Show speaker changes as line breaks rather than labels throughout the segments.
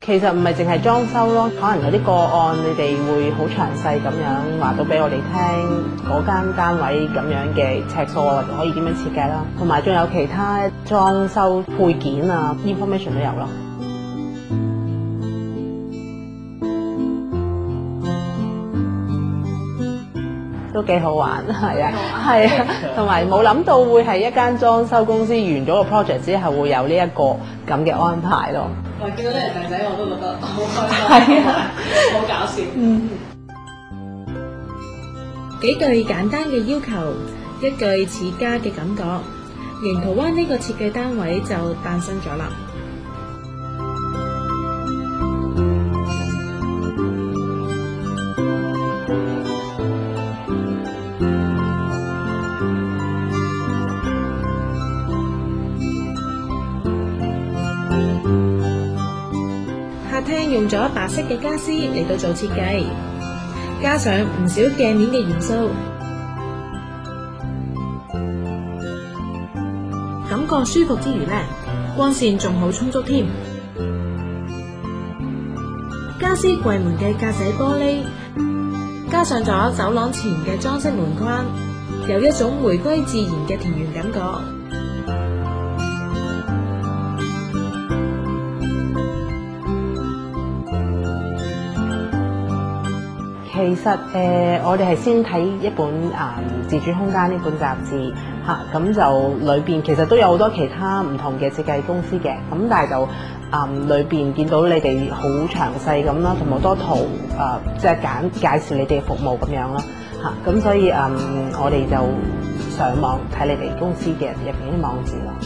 其實唔係淨係裝修咯，可能有啲個案你哋會好詳細咁樣話到俾我哋聽，嗰間單位咁樣嘅尺數或者可以點樣設計啦，同埋仲有其他裝修配件啊 information 都有咯。都幾好玩，係啊，係啊，同埋冇諗到會係一間裝修公司完咗個 project 之後會有呢一個咁嘅安排咯。
我見到呢個仔仔我都覺得好開心，係啊，好搞笑。
幾句簡單嘅要求，一句似家嘅感覺，沿途灣呢個設計單位就誕生咗啦。客廳用咗白色嘅家私嚟到做設計，加上唔少鏡面嘅元素，感覺舒服之餘呢，光線仲好充足添。家私櫃門嘅格仔玻璃，加上咗走廊前嘅裝飾門框，有一種回歸自然嘅田園感覺。
其實我哋係先睇一本自主空間呢本雜誌嚇，咁就裏邊其實都有好多其他唔同嘅設計公司嘅，咁但係就裏邊見到你哋好詳細咁啦，同埋好多圖即係介紹你哋嘅服務咁樣啦嚇，咁所以我哋就上網睇你哋公司嘅入邊啲網址咯。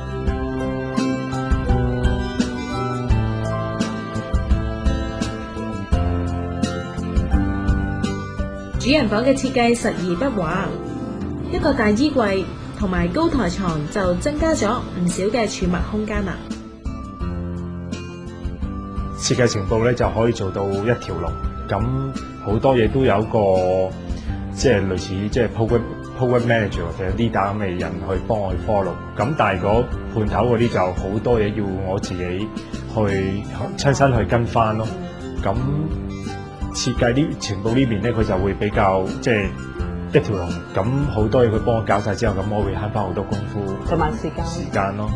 主人房嘅設計實而不華，一個大衣櫃同埋高台床就增加咗唔少嘅儲物空間啦。
設計情報咧就可以做到一條龍，咁好多嘢都有一個即係類似即係 program manager 或者 leader 咁嘅人去幫我去 follow， 咁但係嗰判頭嗰啲就好多嘢要我自己去親身去跟翻咯，咁。設計呢情報呢邊咧，佢就會比較即係一條龍，咁好多嘢佢幫我搞晒之後，咁我會慳翻好多功夫
同埋時間
咯。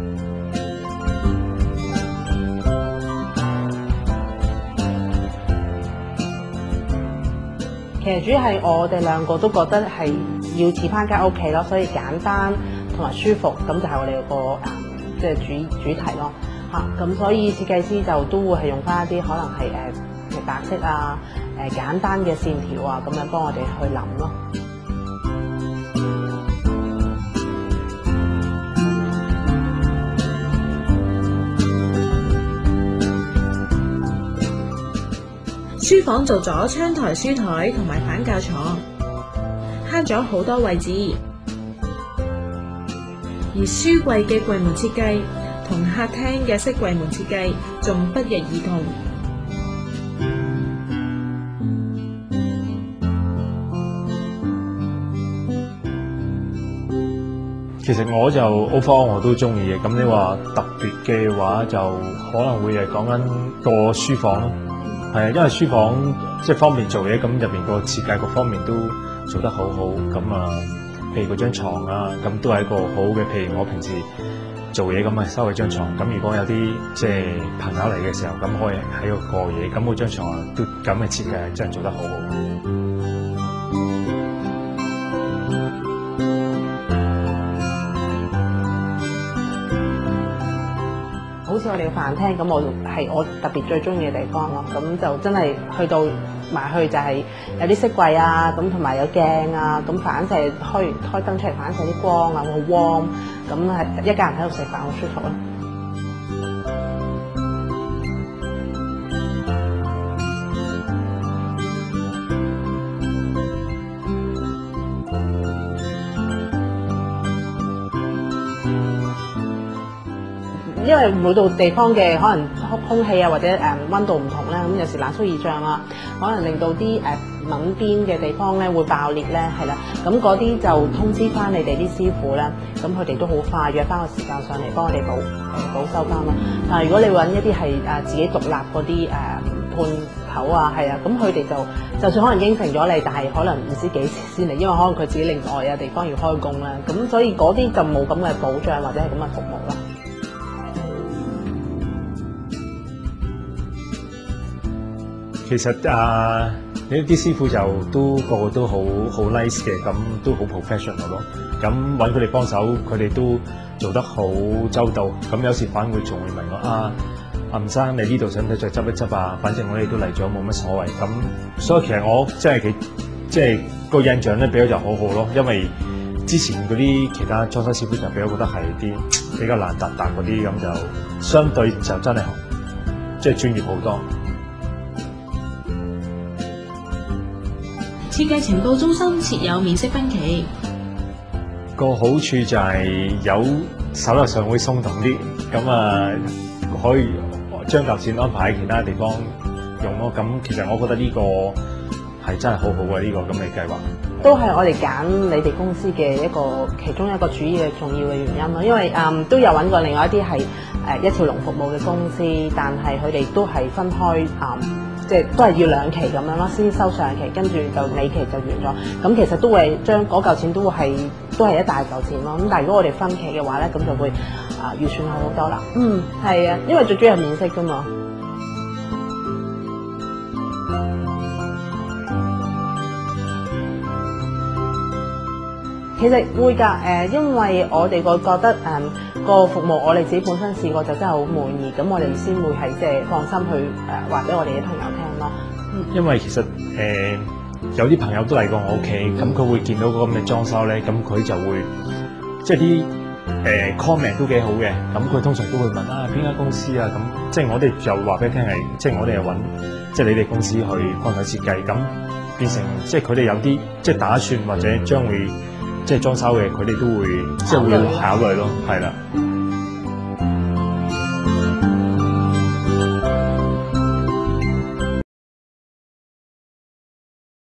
其實主要係我哋兩個都覺得係要似翻間屋企咯，所以簡單同埋舒服，咁就係我哋個即係主題咯嚇。咁所以設計師就都會係用翻一啲可能係白色啊，簡單嘅線條啊，咁樣幫我哋去諗咯。
書房做咗窗台書台同埋反架床，慳咗好多位置。而書櫃嘅櫃門設計同客廳嘅式櫃門設計仲不約而同。
其實我就 overall 我都中意嘅，咁你話特別嘅話就可能會係講緊個書房咯，係啊，因為書房即係方便做嘢，咁入邊個設計各方面都做得好好，咁譬如嗰張床啊，咁都係一個好嘅，譬如我平時做嘢咁收佢張床，咁如果有啲即係朋友嚟嘅時候，咁可以喺度過夜，咁嗰張床都咁嘅設計真係做得好好。
好似我哋嘅飯廳咁，我特別最中意嘅地方咯。咁就真係去到埋去就係有啲飾櫃啊，咁同埋有鏡啊，咁反射開燈出嚟反射啲光啊，好 warm。咁係一家人喺度食飯好舒服咯。因為為每度地方嘅可能空氣啊或者溫度唔同咧，咁有時冷縮熱脹啊，可能令到啲抿邊嘅地方咧會爆裂咧，係啦，咁嗰啲就通知翻你哋啲師傅啦，咁佢哋都好快約翻個時間上嚟幫我哋補修翻啦。但係如果你揾一啲係自己獨立嗰啲判頭啊，係啊，咁佢哋就算可能應承咗你，但係可能唔知幾時先嚟，因為可能佢自己另外有地方要開工啦，咁所以嗰啲就冇咁嘅保障或者係咁嘅服務啦。
其實呢啲師傅就都個個都好 nice 嘅，咁都好 professional 咯。咁揾佢哋幫手，佢哋都做得好周到。咁有時反會仲會問我吳生，你呢度使唔使再執一執啊？反正我哋都嚟咗，冇乜所謂。咁所以其實我即係個印象咧，俾咗就好好咯。因為之前嗰啲其他裝修師傅就俾我覺得係啲比較爛達達嗰啲，咁就相對就真係即係專業好多。
設計情報中心設有免息分期，
個好處就係有手頭上會鬆動啲，咁可以將嚿錢安排喺其他地方用咯。咁其實我覺得呢個係真係好好嘅呢個咁嘅計劃，
都係我哋揀你哋公司嘅其中一個主要嘅重要嘅原因咯。因為都有揾過另外一啲係一條龍服務嘅公司，但係佢哋都係分開即係都係要2期咁樣咯，先收上期，跟住就尾期就完咗。咁其實都會將嗰嚿錢都係一大嚿錢咯。咁但係如果我哋分期嘅話咧，咁就會預算好多啦。係啊，因為最主要係免息㗎嘛。其實會㗎，因為我哋覺得個服務我哋自己本身試過就真係好滿意，咁我哋先會係即係放心去話俾我哋嘅朋友聽咯。
因為其實有啲朋友都嚟過我屋企，咁佢會見到嗰個咁嘅裝修咧，咁佢就會即係啲comment 都幾好嘅，咁佢通常都會問邊間公司啊，咁即係我哋就話俾佢聽係，即係我哋係揾即係你哋公司去幫佢設計，咁變成即係佢哋有啲即係打算或者將會即係裝修嘅，佢哋都會即係會考慮咯，係啦。